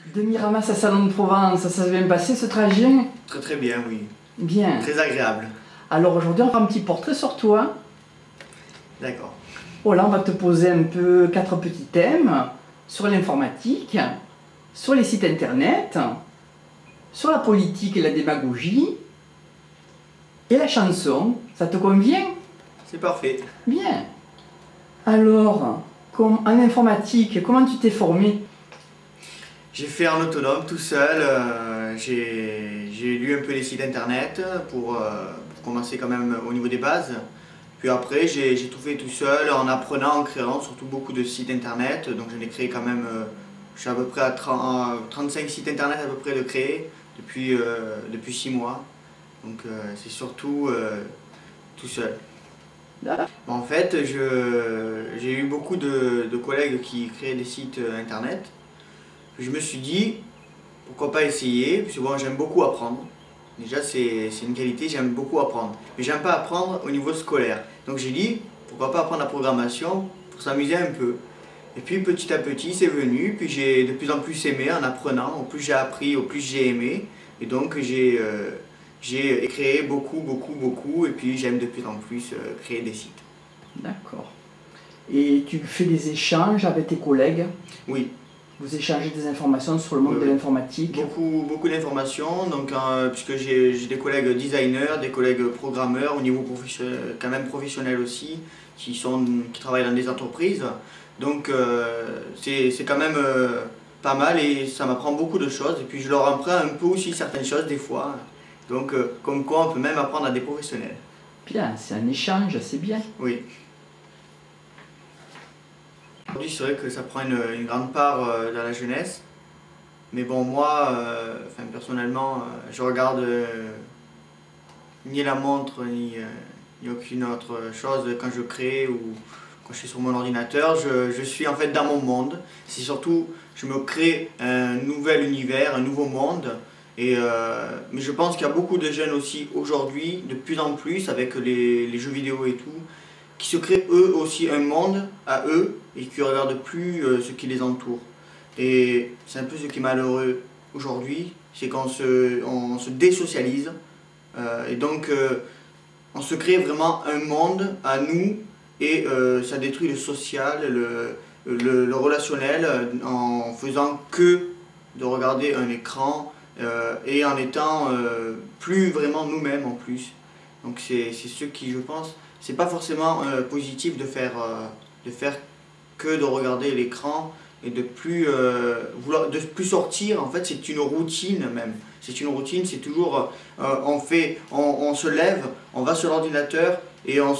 De Miramas à Salon de Provence, ça s'est bien passé ce trajet? Très très bien, oui. Bien. Très agréable. Alors aujourd'hui, on fera un petit portrait sur toi. D'accord. Voilà, on va te poser un peu 4 petits thèmes sur l'informatique, sur les sites internet, sur la politique et la démagogie, et la chanson. Ça te convient? C'est parfait. Bien. Alors, en informatique, comment tu t'es formé? J'ai fait en autonome, tout seul. J'ai lu un peu les sites internet pour commencer quand même au niveau des bases. Puis après, j'ai tout fait tout seul en apprenant, en créant surtout beaucoup de sites internet. Donc j'en ai créé quand même, je suis à peu près à 35 sites internet à peu près de créer depuis 6 mois. Donc c'est surtout tout seul. En fait, j'ai eu beaucoup de collègues qui créaient des sites internet. Je me suis dit, pourquoi pas essayer, parce que bon, j'aime beaucoup apprendre. Déjà, c'est une qualité, j'aime beaucoup apprendre. Mais j'aime pas apprendre au niveau scolaire. Donc j'ai dit, pourquoi pas apprendre la programmation pour s'amuser un peu. Et puis petit à petit, c'est venu, puis j'ai de plus en plus aimé en apprenant. Au plus j'ai appris, au plus j'ai aimé. Et donc j'ai créé beaucoup, et puis j'aime de plus en plus créer des sites. D'accord. Et tu fais des échanges avec tes collègues? Oui. Vous échangez des informations sur le monde de l'informatique? Beaucoup d'informations, donc puisque j'ai des collègues designers, des collègues programmeurs au niveau quand même professionnel aussi, qui travaillent dans des entreprises. Donc c'est quand même pas mal et ça m'apprend beaucoup de choses. Et puis je leur apprends un peu aussi certaines choses des fois. Donc comme quoi on peut même apprendre à des professionnels. Bien, c'est un échange, c'est bien. Oui. Aujourd'hui, c'est vrai que ça prend une grande part dans la jeunesse. Mais bon, moi, personnellement, je regarde ni la montre, ni aucune autre chose quand je crée ou quand je suis sur mon ordinateur. Je suis en fait dans mon monde. C'est surtout, je me crée un nouvel univers, un nouveau monde. Mais je pense qu'il y a beaucoup de jeunes aussi aujourd'hui, de plus en plus, avec les jeux vidéo et tout, qui se créent eux aussi un monde à eux et qui ne regardent plus ce qui les entoure. Et c'est un peu ce qui est malheureux aujourd'hui, c'est qu'on se désocialise et donc on se crée vraiment un monde à nous et ça détruit le social, le relationnel en faisant que de regarder un écran et en étant plus vraiment nous-mêmes en plus. Donc c'est ce qui, je pense, c'est pas forcément positif de faire que de regarder l'écran et de plus sortir. En fait, c'est une routine même. C'est une routine, c'est toujours on se lève, on va sur l'ordinateur et on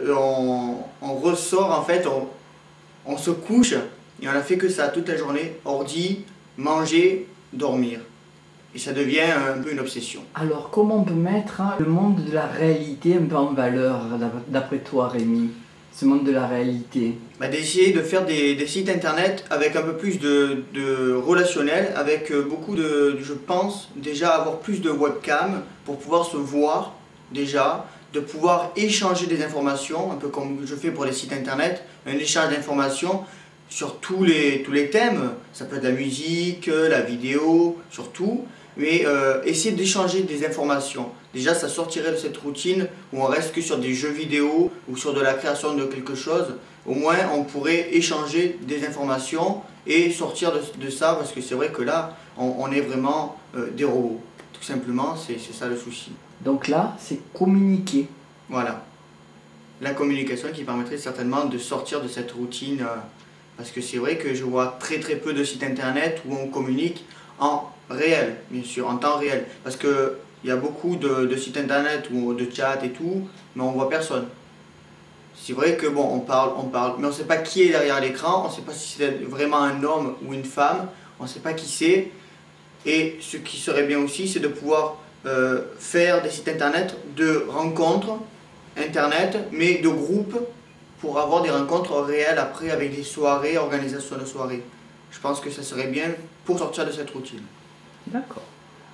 ressort en fait, on se couche et on a fait que ça toute la journée, ordi, manger, dormir. Et ça devient un peu une obsession. Alors, comment on peut mettre le monde de la réalité un peu en valeur, d'après toi, Rémi? Ce monde de la réalité. D'essayer de faire des sites internet avec un peu plus de relationnel, avec beaucoup je pense, déjà avoir plus de webcam pour pouvoir se voir, déjà, de pouvoir échanger des informations, un peu comme je fais pour les sites internet, un échange d'informations sur tous les thèmes. Ça peut être la musique, la vidéo, surtout. Mais essayer d'échanger des informations. Déjà, ça sortirait de cette routine où on reste que sur des jeux vidéo ou sur de la création de quelque chose. Au moins, on pourrait échanger des informations et sortir de ça, parce que c'est vrai que là, on est vraiment des robots. Tout simplement, c'est ça le souci. Donc là, c'est communiquer. Voilà. La communication qui permettrait certainement de sortir de cette routine. Parce que c'est vrai que je vois très peu de sites internet où on communique en réel, bien sûr, en temps réel. Parce qu'il y a beaucoup de sites internet ou de chat et tout, mais on voit personne. C'est vrai que bon, on parle, mais on ne sait pas qui est derrière l'écran, on ne sait pas si c'est vraiment un homme ou une femme, on ne sait pas qui c'est. Et ce qui serait bien aussi, c'est de pouvoir faire des sites internet de rencontres internet, mais de groupes, pour avoir des rencontres réelles après avec des soirées, organisation de soirées. Je pense que ça serait bien pour sortir de cette routine. D'accord.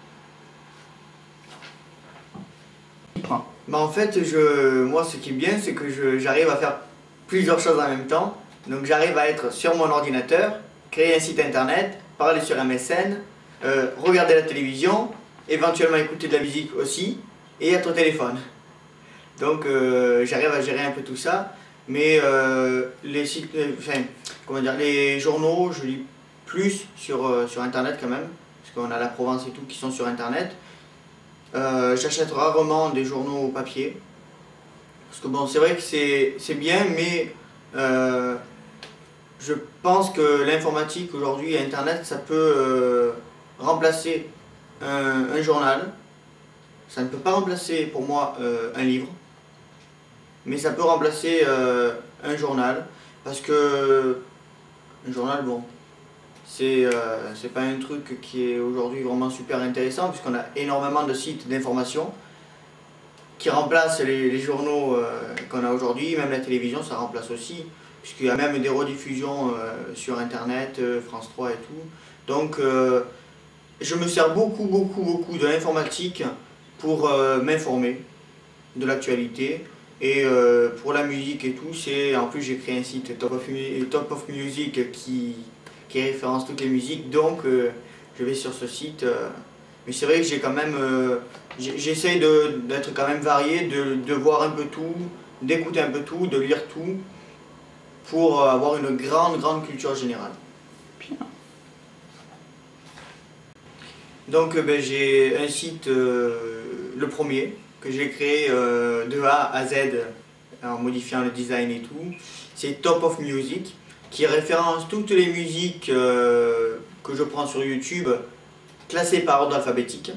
En fait, moi ce qui est bien, c'est que j'arrive à faire plusieurs choses en même temps. Donc j'arrive à être sur mon ordinateur, créer un site internet parler sur MSN, regarder la télévision, éventuellement écouter de la musique aussi, et être au téléphone. Donc j'arrive à gérer un peu tout ça, mais les sites, comment dire, les journaux, je lis plus sur Internet quand même, parce qu'on a la Provence et tout qui sont sur Internet. J'achète rarement des journaux au papier, parce que bon, c'est vrai que c'est bien, mais je pense que l'informatique aujourd'hui et Internet, ça peut remplacer un journal. Ça ne peut pas remplacer pour moi un livre, mais ça peut remplacer un journal, parce que un journal, bon, c'est pas un truc qui est aujourd'hui vraiment super intéressant, puisqu'on a énormément de sites d'information qui remplacent les journaux qu'on a aujourd'hui. Même la télévision, ça remplace aussi, puisqu'il y a même des rediffusions sur Internet, France 3 et tout. Donc je me sers beaucoup de l'informatique pour m'informer de l'actualité. Et pour la musique et tout, en plus j'ai créé un site Top of Music qui référence toutes les musiques, donc je vais sur ce site. Mais c'est vrai que j'ai quand même, j'essaye d'être quand même varié, de voir un peu tout, d'écouter un peu tout, de lire tout, pour avoir une grande culture générale. Bien. Donc j'ai un site, le premier, que j'ai créé de A à Z en modifiant le design et tout. C'est Top of Music, qui référence toutes les musiques que je prends sur YouTube, classées par ordre alphabétique,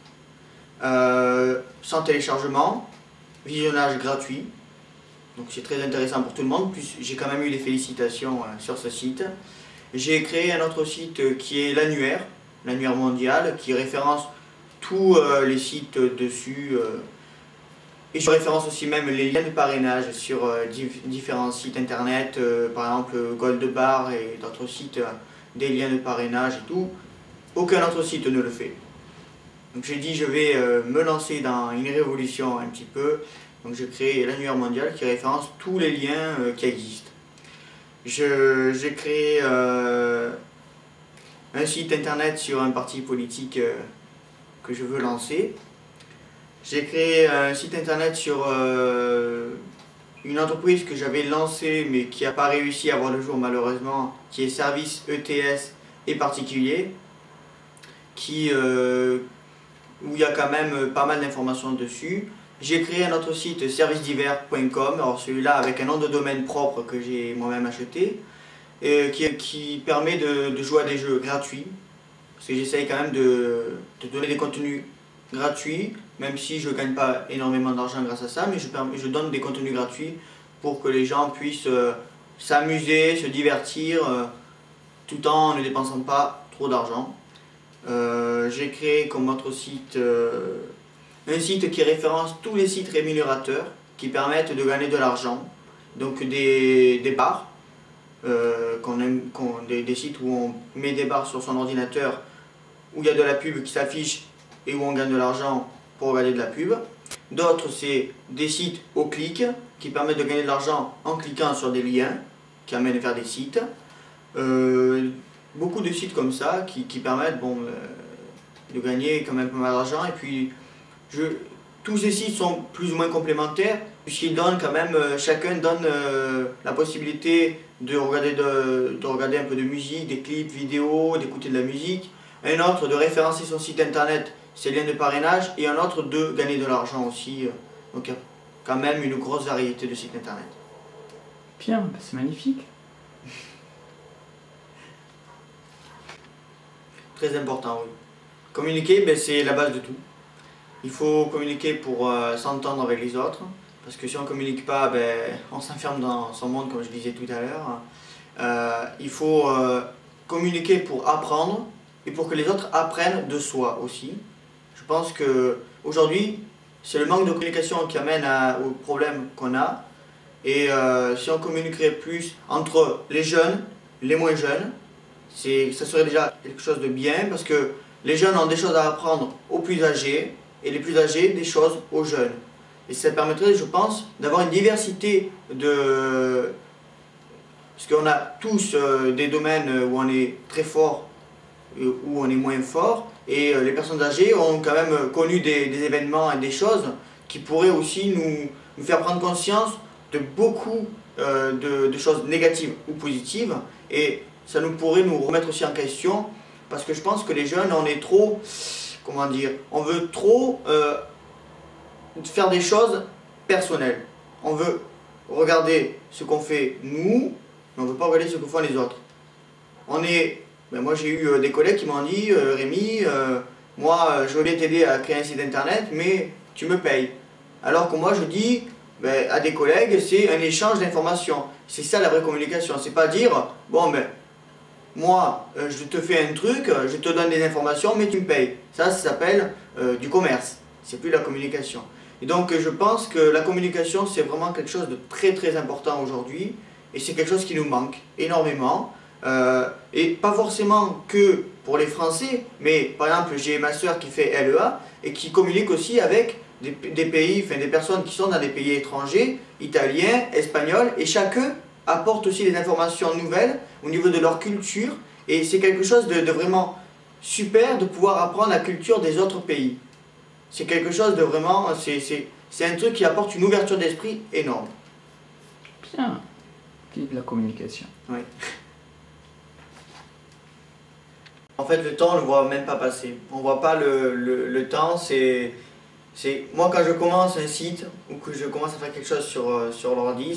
sans téléchargement, visionnage gratuit. Donc c'est très intéressant pour tout le monde, plus j'ai quand même eu des félicitations sur ce site. J'ai créé un autre site qui est l'annuaire mondial, qui référence tous les sites dessus. Et je référence aussi même les liens de parrainage sur différents sites internet, par exemple Goldbar et d'autres sites, des liens de parrainage et tout. Aucun autre site ne le fait. Donc j'ai dit je vais me lancer dans une révolution un petit peu. Donc j'ai créé l'annuaire mondial qui référence tous les liens qui existent. J'ai créé un site internet sur un parti politique que je veux lancer. J'ai créé un site internet sur une entreprise que j'avais lancée mais qui n'a pas réussi à voir le jour malheureusement, qui est Service ETS et Particulier, où il y a quand même pas mal d'informations dessus. J'ai créé un autre site, servicedivers.com, alors celui-là avec un nom de domaine propre que j'ai moi-même acheté, qui permet de jouer à des jeux gratuits, parce que j'essaye quand même de donner des contenus gratuits, même si je ne gagne pas énormément d'argent grâce à ça, mais je donne des contenus gratuits pour que les gens puissent s'amuser, se divertir, tout en ne dépensant pas trop d'argent. J'ai créé comme autre site un site qui référence tous les sites rémunérateurs qui permettent de gagner de l'argent, donc des bars, des sites où on met des bars sur son ordinateur, où il y a de la pub qui s'affiche et où on gagne de l'argent pour regarder de la pub. D'autres, c'est des sites au clic qui permettent de gagner de l'argent en cliquant sur des liens qui amènent vers des sites. Beaucoup de sites comme ça qui permettent de gagner quand même pas mal d'argent. Et puis tous ces sites sont plus ou moins complémentaires puisqu'ils donnent quand même, chacun donne la possibilité de regarder un peu de musique, des clips vidéo, d'écouter de la musique. Un autre de référencer son site internet, ses liens de parrainage, et un autre de gagner de l'argent aussi. Donc il y a quand même une grosse variété de sites internet. Bien, c'est magnifique. Très important, oui. Communiquer, c'est la base de tout. Il faut communiquer pour s'entendre avec les autres, parce que si on ne communique pas, on s'enferme dans son monde, comme je disais tout à l'heure. Il faut communiquer pour apprendre, et pour que les autres apprennent de soi aussi. Je pense qu'aujourd'hui, c'est le manque de communication qui amène aux problèmes qu'on a. Et si on communiquerait plus entre les jeunes, les moins jeunes, ça serait déjà quelque chose de bien, parce que les jeunes ont des choses à apprendre aux plus âgés, et les plus âgés des choses aux jeunes. Et ça permettrait, je pense, d'avoir une diversité parce qu'on a tous des domaines où on est très fort où on est moins fort, et les personnes âgées ont quand même connu des événements et des choses qui pourraient aussi nous faire prendre conscience de beaucoup de choses négatives ou positives, et ça pourrait nous remettre aussi en question, parce que je pense que les jeunes, on est trop, comment dire, on veut trop faire des choses personnelles. On veut regarder ce qu'on fait nous, mais on ne veut pas regarder ce que font les autres. Moi j'ai eu des collègues qui m'ont dit Rémi, moi je veux bien t'aider à créer un site internet, mais tu me payes. Alors que moi je dis à des collègues, c'est un échange d'informations. C'est ça la vraie communication. C'est pas dire, bon ben, moi je te fais un truc, je te donne des informations, mais tu me payes. Ça s'appelle du commerce. C'est plus la communication. Et donc je pense que la communication c'est vraiment quelque chose de très très important aujourd'hui. Et c'est quelque chose qui nous manque énormément. Et pas forcément que pour les Français, mais par exemple j'ai ma soeur qui fait LEA et qui communique aussi avec des pays, enfin des personnes qui sont dans des pays étrangers, italiens, espagnols, et chacun apporte aussi des informations nouvelles au niveau de leur culture, et c'est quelque chose de vraiment super de pouvoir apprendre la culture des autres pays. C'est quelque chose de vraiment, c'est un truc qui apporte une ouverture d'esprit énorme. Bien, de la communication. Oui. En fait, le temps, on ne le voit même pas passer. On ne voit pas le temps, moi, quand je commence un site ou que je commence à faire quelque chose sur l'ordi,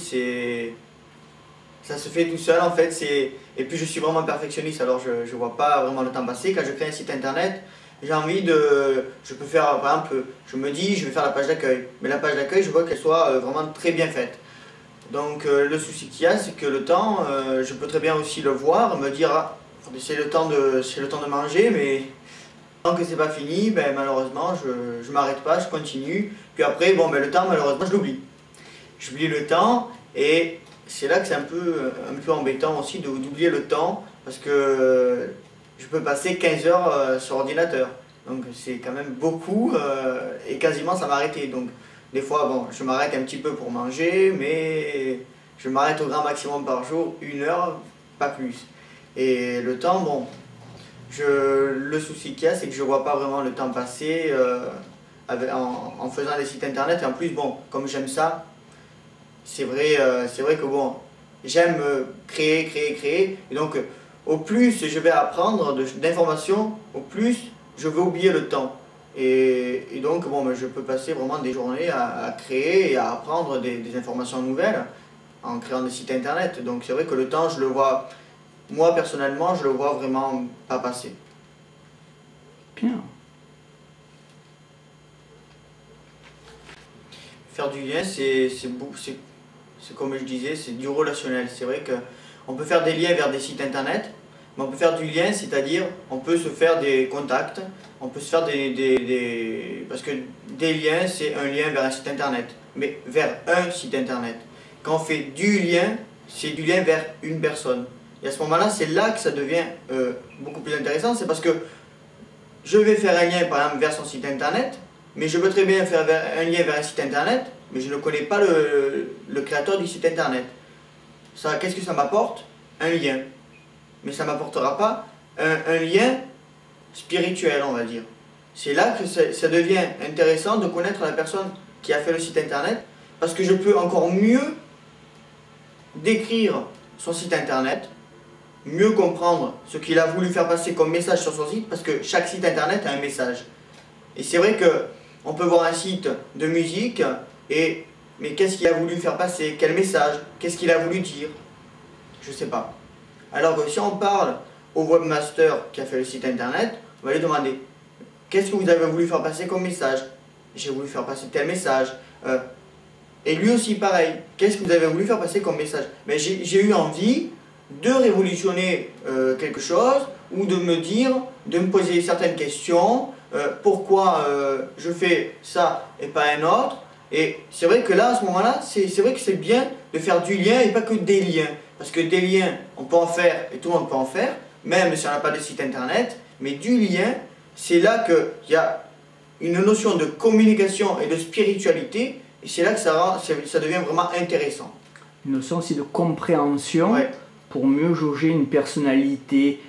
ça se fait tout seul en fait. Et puis je suis vraiment perfectionniste, alors je ne vois pas vraiment le temps passer. Quand je crée un site internet, j'ai envie je peux faire, par exemple, je me dis, je vais faire la page d'accueil. Mais la page d'accueil, je veux qu'elle soit vraiment très bien faite. Donc le souci qu'il y a, c'est que le temps, je peux très bien aussi le voir, me dire, ah, c'est le temps de manger, mais tant que c'est pas fini, ben, malheureusement, je m'arrête pas, je continue. Puis après, bon, ben, le temps, malheureusement, je l'oublie. J'oublie le temps, et c'est là que c'est un peu embêtant aussi d'oublier le temps, parce que je peux passer 15 heures sur ordinateur. Donc c'est quand même beaucoup, et quasiment ça m'a arrêté. Donc des fois, bon, je m'arrête un petit peu pour manger, mais je m'arrête au grand maximum par jour, 1 heure, pas plus. Et le temps, bon, le souci qu'il y a, c'est que je ne vois pas vraiment le temps passer en faisant des sites internet. Et en plus, bon, comme j'aime ça, c'est vrai que bon, j'aime créer. Et donc, au plus je vais apprendre d'informations, au plus je vais oublier le temps. Et donc, bon, je peux passer vraiment des journées à créer et à apprendre des informations nouvelles en créant des sites internet. Donc, c'est vrai que le temps, je le vois, moi personnellement, je le vois vraiment pas passer. Bien. Faire du lien, c'est comme je disais, c'est du relationnel. C'est vrai qu'on peut faire des liens vers des sites internet, mais on peut faire du lien, c'est-à-dire on peut se faire des contacts, on peut se faire parce que des liens, c'est un lien vers un site internet, mais vers un site internet. Quand on fait du lien, c'est du lien vers une personne. Et à ce moment-là, c'est là que ça devient beaucoup plus intéressant, c'est parce que je vais faire un lien par exemple vers son site internet, mais je peux très bien faire un lien vers un site internet, mais je ne connais pas le créateur du site internet. Qu'est-ce que ça m'apporte? Un lien. Mais ça ne m'apportera pas un lien spirituel, on va dire. C'est là que ça devient intéressant de connaître la personne qui a fait le site internet, parce que je peux encore mieux décrire son site internet, mieux comprendre ce qu'il a voulu faire passer comme message sur son site, parce que chaque site internet a un message. Et c'est vrai qu'on peut voir un site de musique, mais qu'est-ce qu'il a voulu faire passer? Quel message? Qu'est-ce qu'il a voulu dire? Je ne sais pas. Alors que si on parle au webmaster qui a fait le site internet, on va lui demander qu'est-ce que vous avez voulu faire passer comme message? J'ai voulu faire passer tel message. Et lui aussi pareil, qu'est-ce que vous avez voulu faire passer comme message? Mais j'ai eu envie de révolutionner quelque chose, ou de me poser certaines questions, pourquoi je fais ça et pas un autre. Et c'est vrai que là, à ce moment-là, c'est vrai que c'est bien de faire du lien et pas que des liens. Parce que des liens, on peut en faire et tout le monde peut en faire, même si on n'a pas de site internet. Mais du lien, c'est là qu'il y a une notion de communication et de spiritualité. Et c'est là que ça devient vraiment intéressant. Une notion aussi de compréhension, ouais, pour mieux jauger une personnalité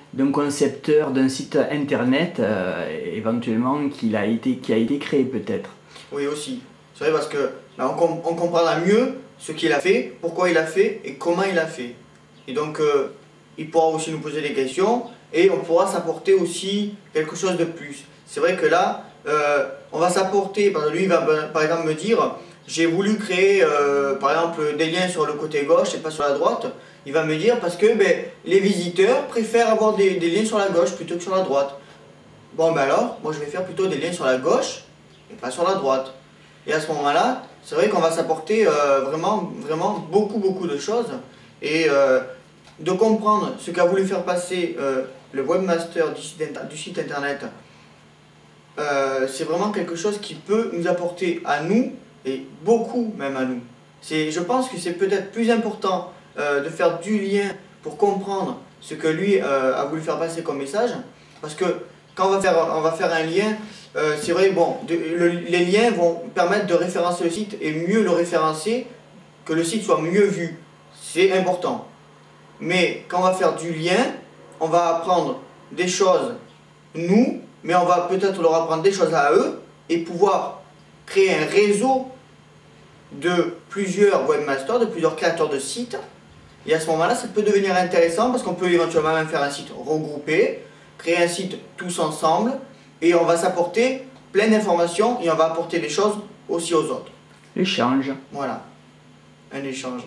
d'un concepteur d'un site internet, éventuellement, qui a été créé peut-être. Oui, aussi. C'est vrai parce que ben, on comprendra mieux ce qu'il a fait, pourquoi il a fait et comment il a fait. Et donc, il pourra aussi nous poser des questions et on pourra s'apporter aussi quelque chose de plus. C'est vrai que là, on va s'apporter, parce que lui il va par exemple me dire, j'ai voulu créer par exemple des liens sur le côté gauche et pas sur la droite. Il va me dire parce que ben, les visiteurs préfèrent avoir des liens sur la gauche plutôt que sur la droite. Bon ben alors, moi je vais faire plutôt des liens sur la gauche et pas sur la droite. Et à ce moment-là, c'est vrai qu'on va s'apporter vraiment beaucoup de choses. Et de comprendre ce qu'a voulu faire passer le webmaster du site internet, c'est vraiment quelque chose qui peut nous apporter à nous, et beaucoup même à nous. Je pense que c'est peut-être plus important de faire du lien pour comprendre ce que lui a voulu faire passer comme message, parce que quand on va faire un lien, c'est vrai, bon, les liens vont permettre de référencer le site et mieux le référencer, que le site soit mieux vu. C'est important. Mais quand on va faire du lien, on va apprendre des choses, nous, mais on va peut-être leur apprendre des choses à eux et pouvoir créer un réseau de plusieurs webmasters, de plusieurs créateurs de sites. Et à ce moment-là, ça peut devenir intéressant parce qu'on peut éventuellement même faire un site regroupé, créer un site tous ensemble et on va s'apporter plein d'informations et on va apporter des choses aussi aux autres. Échange. Voilà, un échange.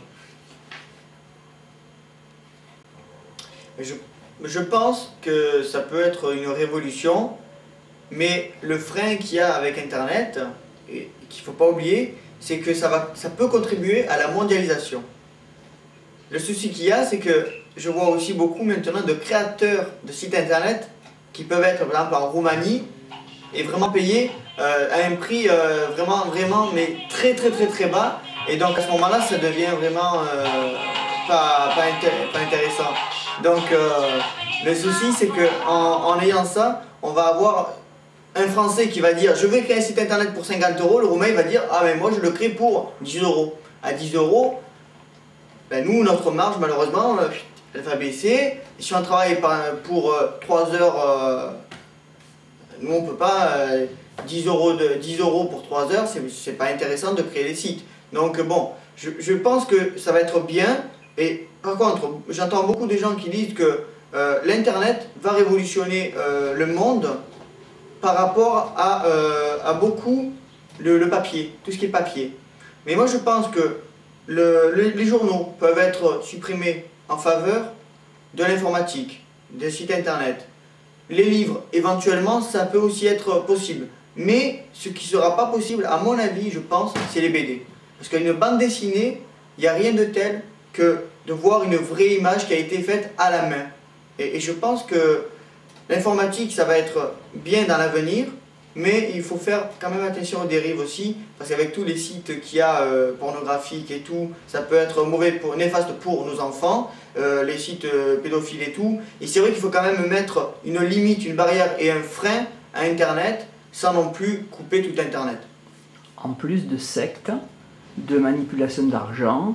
Je pense que ça peut être une révolution, mais le frein qu'il y a avec Internet, et qu'il ne faut pas oublier, c'est que ça peut contribuer à la mondialisation. Le souci qu'il y a, c'est que je vois aussi beaucoup maintenant de créateurs de sites Internet qui peuvent être par exemple en Roumanie et vraiment payés à un prix vraiment mais très bas. Et donc à ce moment-là, ça devient vraiment pas intéressant. Donc le souci c'est qu'en ayant ça, on va avoir un Français qui va dire je vais créer un site internet pour 50 €, le Roumain il va dire ah mais moi je le crée pour 10 €. À 10 €, ben, nous notre marge malheureusement elle va baisser. Et si on travaille pour 3 heures, nous on peut pas 10 € pour 3 heures, c'est pas intéressant de créer des sites. Donc bon, je pense que ça va être bien. Et par contre, j'entends beaucoup de gens qui disent que l'internet va révolutionner le monde par rapport à beaucoup le papier, tout ce qui est papier. Mais moi je pense que les journaux peuvent être supprimés en faveur de l'informatique, des sites internet. Les livres, éventuellement, ça peut aussi être possible. Mais ce qui ne sera pas possible, à mon avis, je pense, c'est les BD. Parce qu'une bande dessinée, il n'y a rien de tel que de voir une vraie image qui a été faite à la main. Et je pense que l'informatique, ça va être bien dans l'avenir, mais il faut faire quand même attention aux dérives aussi, parce qu'avec tous les sites qu'il y a pornographiques et tout, ça peut être néfaste pour nos enfants, les sites pédophiles et tout. Et c'est vrai qu'il faut quand même mettre une limite, une barrière et un frein à Internet, sans non plus couper tout Internet. En plus de sectes, de manipulation d'argent,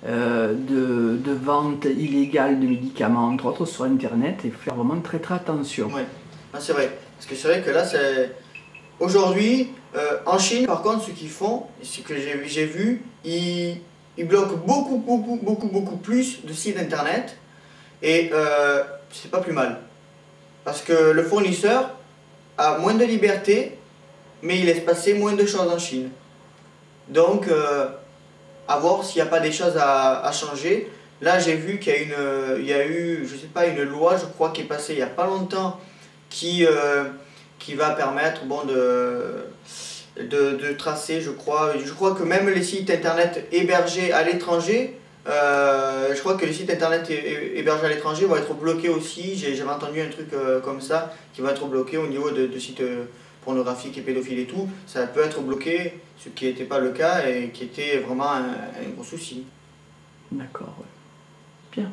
de vente illégale de médicaments, entre autres, sur Internet, il faut faire vraiment très attention. Oui, c'est vrai. Parce que c'est vrai que là, aujourd'hui, en Chine, par contre, ce qu'ils font, ce que j'ai vu, ils bloquent beaucoup plus de sites Internet. Et c'est pas plus mal. Parce que le fournisseur a moins de liberté, mais il laisse passer moins de choses en Chine. Donc, à voir s'il n'y a pas des choses à changer. Là, j'ai vu qu'il y a eu, je sais pas, une loi, je crois, qui est passée il n'y a pas longtemps, qui va permettre bon, de tracer, je crois que même les sites internet hébergés à l'étranger, je crois que les sites internet hébergés à l'étranger vont être bloqués aussi. J'avais entendu un truc comme ça, qui va être bloqué au niveau de sites pornographiques et pédophiles et tout. Ça peut être bloqué, ce qui n'était pas le cas et qui était vraiment un gros souci. D'accord, ouais. Bien.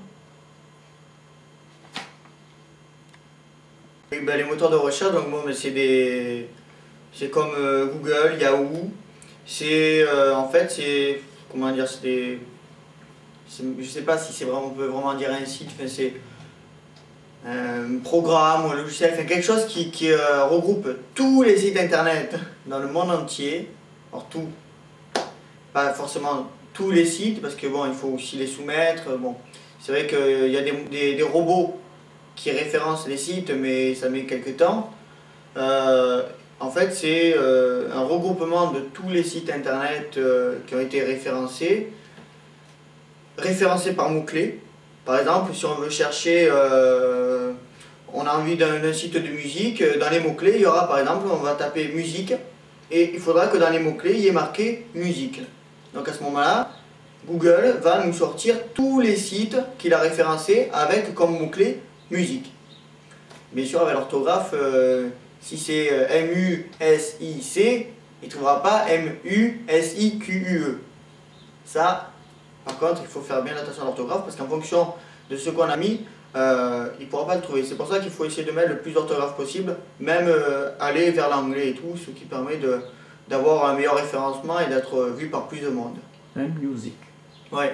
Et ben, les moteurs de recherche, donc bon, c'est comme Google, Yahoo. C'est en fait, c'est comment dire, je sais pas si on peut vraiment dire un site. Enfin, un programme ou un logiciel, enfin quelque chose qui regroupe tous les sites internet dans le monde entier. Alors tout, pas forcément tous les sites, parce que bon, il faut aussi les soumettre. Bon, c'est vrai qu'il y a des robots qui référencent les sites, mais ça met quelques temps. En fait, c'est un regroupement de tous les sites internet qui ont été référencés par mots-clés. Par exemple, si on veut chercher, on a envie d'un site de musique, dans les mots-clés, il y aura par exemple, on va taper musique, et il faudra que dans les mots-clés, il y ait marqué musique. Donc à ce moment-là, Google va nous sortir tous les sites qu'il a référencés avec comme mot-clé musique. Bien sûr, avec l'orthographe, si c'est M-U-S-I-C, il ne trouvera pas M-U-S-I-Q-U-E. Ça, par contre, il faut faire bien attention à l'orthographe parce qu'en fonction de ce qu'on a mis, il ne pourra pas le trouver. C'est pour ça qu'il faut essayer de mettre le plus d'orthographe possible, même aller vers l'anglais et tout, ce qui permet d'avoir un meilleur référencement et d'être vu par plus de monde. Music. Ouais.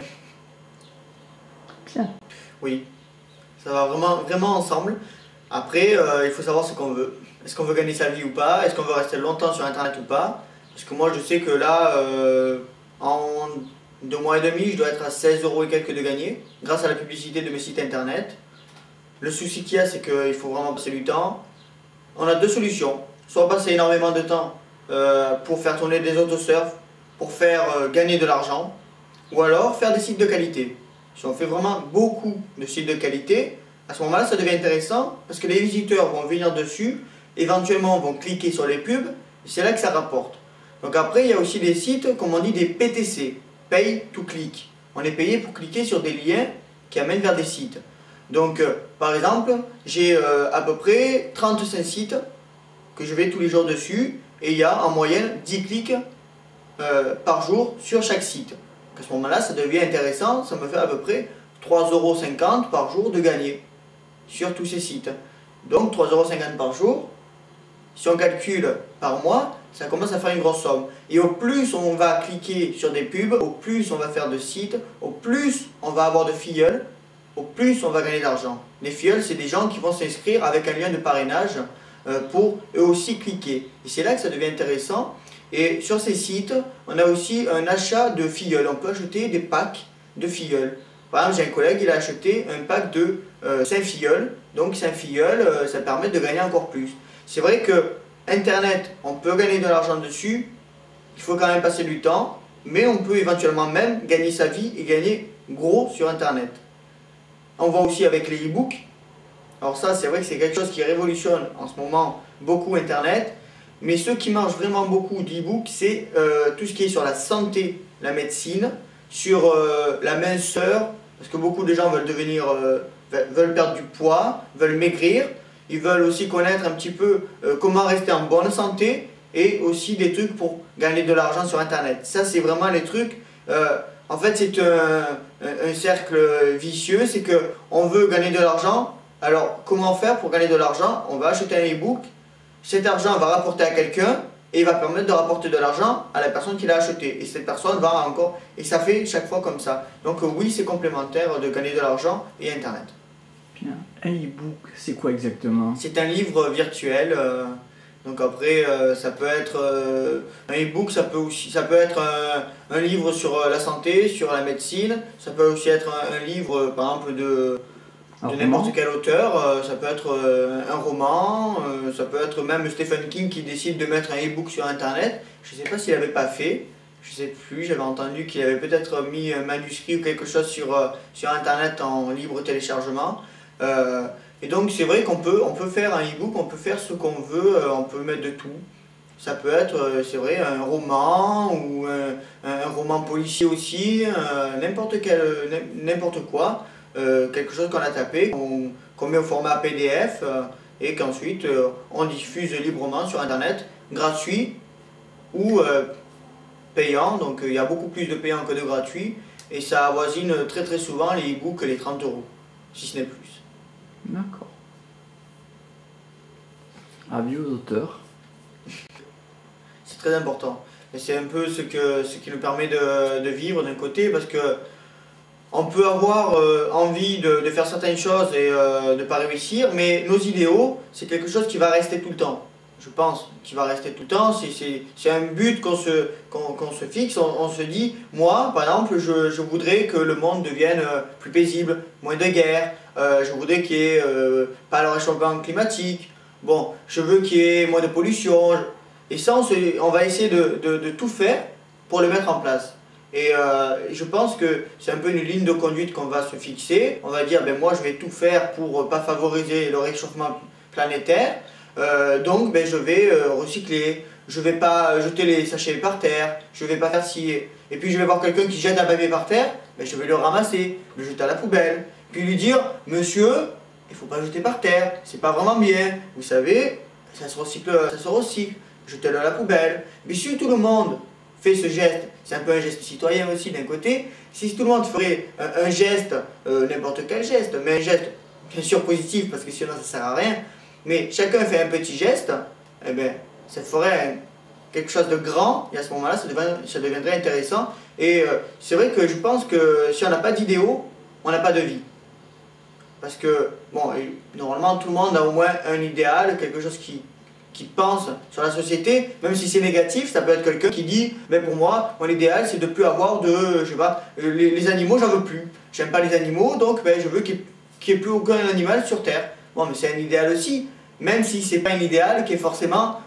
Bien. Oui, ça va vraiment ensemble. Après, il faut savoir ce qu'on veut. Est-ce qu'on veut gagner sa vie ou pas? Est-ce qu'on veut rester longtemps sur internet ou pas? Parce que moi je sais que là, en 2 mois et demi, je dois être à 16 € et quelques de gagner, grâce à la publicité de mes sites internet. Le souci qu'il y a, c'est qu'il faut vraiment passer du temps. On a 2 solutions. Soit passer énormément de temps pour faire tourner des autosurf, pour faire gagner de l'argent, ou alors faire des sites de qualité. Si on fait vraiment beaucoup de sites de qualité, à ce moment-là, ça devient intéressant parce que les visiteurs vont venir dessus, éventuellement vont cliquer sur les pubs, et c'est là que ça rapporte. Donc après, il y a aussi des sites, comme on dit, des PTC, Pay to Click. On est payé pour cliquer sur des liens qui amènent vers des sites. Donc, par exemple, j'ai à peu près 35 sites que je vais tous les jours dessus, et il y a en moyenne 10 clics par jour sur chaque site. Donc à ce moment-là, ça devient intéressant, ça me fait à peu près 3,50 € par jour de gagner sur tous ces sites. Donc 3,50 € par jour, si on calcule par mois, ça commence à faire une grosse somme. Et au plus on va cliquer sur des pubs, au plus on va faire de sites, au plus on va avoir de filleuls, au plus on va gagner d'argent. Les filleuls, c'est des gens qui vont s'inscrire avec un lien de parrainage pour eux aussi cliquer. Et c'est là que ça devient intéressant. Et sur ces sites, on a aussi un achat de filleuls. On peut acheter des packs de filleuls. Par exemple, j'ai un collègue, il a acheté un pack de 5 filleuls. Donc 5 filleuls, ça permet de gagner encore plus. C'est vrai que Internet, on peut gagner de l'argent dessus. Il faut quand même passer du temps. Mais on peut éventuellement même gagner sa vie et gagner gros sur Internet. On voit aussi avec les e-books. Alors ça, c'est vrai que c'est quelque chose qui révolutionne en ce moment beaucoup Internet. Mais ce qui marche vraiment beaucoup d'e-book, c'est tout ce qui est sur la santé, la médecine, sur la minceur, parce que beaucoup de gens veulent perdre du poids, veulent maigrir, ils veulent aussi connaître un petit peu comment rester en bonne santé, et aussi des trucs pour gagner de l'argent sur Internet. Ça, c'est vraiment les trucs. En fait, c'est un cercle vicieux, c'est qu'on veut gagner de l'argent. Alors, comment faire pour gagner de l'argent? On va acheter un e-book. Cet argent va rapporter à quelqu'un et il va permettre de rapporter de l'argent à la personne qui l'a acheté. Et cette personne va encore... Et ça fait chaque fois comme ça. Donc oui, c'est complémentaire de gagner de l'argent et Internet. Bien. Un e-book, c'est quoi exactement? C'est un livre virtuel. Donc après, ça peut être... un e-book, ça peut être un livre sur la santé, sur la médecine. Ça peut aussi être un livre, par exemple, de n'importe quel auteur, ça peut être un roman, ça peut être même Stephen King qui décide de mettre un e-book sur Internet. Je ne sais pas s'il n'avait pas fait, je ne sais plus, j'avais entendu qu'il avait peut-être mis un manuscrit ou quelque chose sur Internet en libre téléchargement. Et donc c'est vrai qu'on peut faire un e-book, on peut faire ce qu'on veut, on peut mettre de tout. Ça peut être, c'est vrai, un roman ou un roman policier aussi, n'importe quoi. Quelque chose qu'on a tapé, qu'on met au format PDF et qu'ensuite on diffuse librement sur Internet, gratuit ou payant. Donc il y a beaucoup plus de payants que de gratuits et ça avoisine très souvent les e-books les 30 €, si ce n'est plus. D'accord. Avis aux auteurs. C'est très important. Et c'est un peu ce qui nous permet de vivre d'un côté parce que On peut avoir envie de faire certaines choses et de ne pas réussir, mais nos idéaux, c'est quelque chose qui va rester tout le temps. Je pense qu'il va rester tout le temps, c'est un but qu'on se fixe, on se dit, moi par exemple, je voudrais que le monde devienne plus paisible, moins de guerre, je voudrais qu'il n'y ait pas le réchauffement climatique, bon, je veux qu'il y ait moins de pollution, et ça on va essayer de tout faire pour le mettre en place. Et je pense que c'est un peu une ligne de conduite qu'on va se fixer, on va dire, ben moi je vais tout faire pour ne pas favoriser le réchauffement planétaire. Donc ben, je vais recycler, je vais pas jeter les sachets par terre, je vais pas faire ci. Et puis je vais voir quelqu'un qui jette un papier par terre, ben, je vais le ramasser, le jeter à la poubelle. Puis lui dire, monsieur, il faut pas jeter par terre, c'est pas vraiment bien. Vous savez, ça se recycle, jetez-le à la poubelle. Mais si tout le monde fait ce geste, c'est un peu un geste citoyen aussi d'un côté, si tout le monde ferait un geste, n'importe quel geste, mais un geste bien sûr positif parce que sinon ça sert à rien, mais chacun fait un petit geste, eh bien, ça ferait quelque chose de grand, et à ce moment-là, ça deviendrait intéressant. Et c'est vrai que je pense que si on n'a pas d'idéaux, on n'a pas de vie. Parce que, bon, normalement, tout le monde a au moins un idéal, quelque chose qui pense sur la société, même si c'est négatif, ça peut être quelqu'un qui dit, mais pour moi, mon idéal, c'est de ne plus avoir de, je sais pas, les animaux, j'en veux plus. J'aime pas les animaux, donc ben, je veux qu'il n'y ait plus aucun animal sur Terre. Bon, mais c'est un idéal aussi. Même si c'est pas un idéal qui est forcément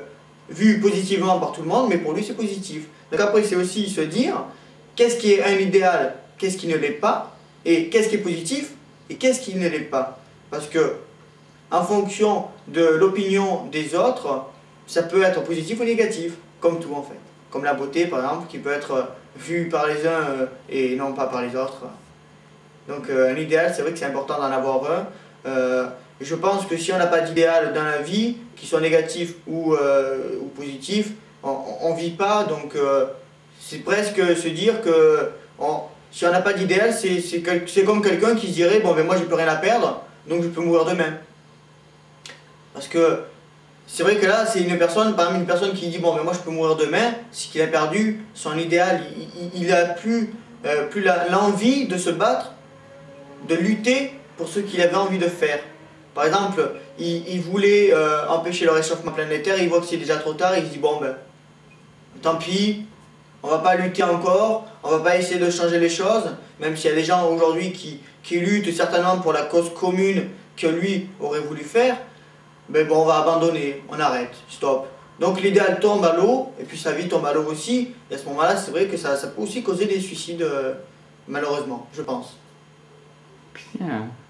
vu positivement par tout le monde, mais pour lui c'est positif. Donc après c'est aussi se dire qu'est-ce qui est un idéal, qu'est-ce qui ne l'est pas, et qu'est-ce qui est positif et qu'est-ce qui ne l'est pas. Parce que en fonction de l'opinion des autres, ça peut être positif ou négatif, comme tout en fait. Comme la beauté par exemple, qui peut être vue par les uns et non pas par les autres. Donc un idéal, c'est vrai que c'est important d'en avoir un. Je pense que si on n'a pas d'idéal dans la vie, qu'il soit négatif ou positif, on ne vit pas. Donc c'est presque se dire que si on n'a pas d'idéal, c'est comme quelqu'un qui se dirait bon ben moi j'ai plus rien à perdre, donc je peux mourir demain. Parce que c'est vrai que là c'est une personne, par exemple une personne qui dit bon ben moi je peux mourir demain, c'est qu'il a perdu son idéal, il n'a plus l'envie de se battre, de lutter pour ce qu'il avait envie de faire. Par exemple, il voulait empêcher le réchauffement planétaire, il voit que c'est déjà trop tard, il se dit bon ben, tant pis, on va pas lutter encore, on va pas essayer de changer les choses, même s'il y a des gens aujourd'hui qui luttent certainement pour la cause commune que lui aurait voulu faire, mais bon on va abandonner, on arrête, stop. Donc l'idéal tombe à l'eau, et puis sa vie tombe à l'eau aussi, et à ce moment-là c'est vrai que ça peut aussi causer des suicides, malheureusement, je pense. Bien.